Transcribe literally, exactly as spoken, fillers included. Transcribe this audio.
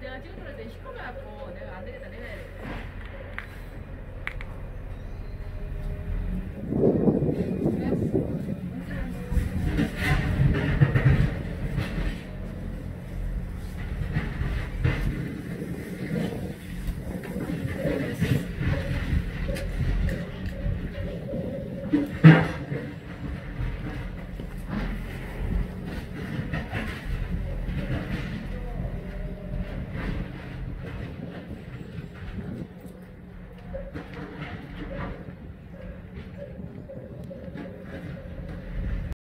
내가 지금 들을 때 시끄러워갖고 내가 안 되겠다 내가 해야 돼.